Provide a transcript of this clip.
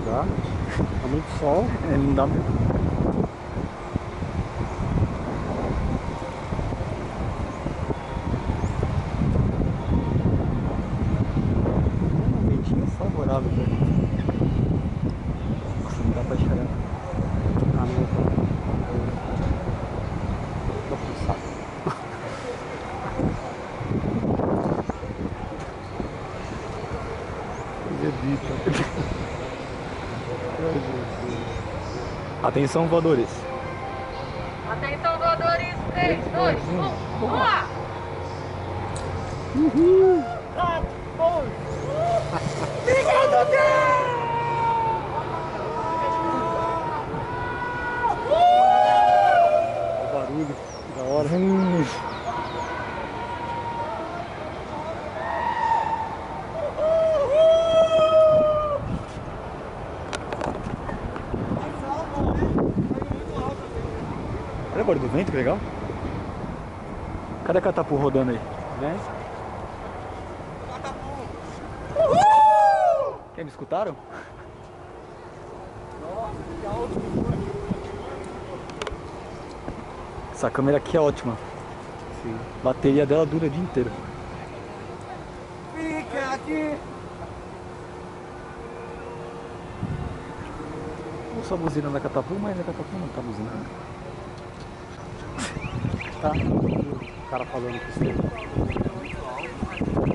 dá. Tá muito sol. É, não dá mesmo. Um ventinho favorável pra gente. Nossa, não dá pra chegar. Ah, não, tô cansado. Acredita. Ai, Jesus. Atenção, voadores. Atenção, voadores! 3, 2, 1, vamos lá! Uhul! Obrigado, Deus! O barulho da hora. Olha o barulho do vento, que legal. Cadê a Catapu rodando aí? Né? Quem me escutaram? Essa câmera aqui é ótima. Sim. A bateria dela dura o dia inteiro. Fica aqui! Ouço a buzina da Catapu, mas a Catapu não tá buzinando. Tá? O cara falando com você.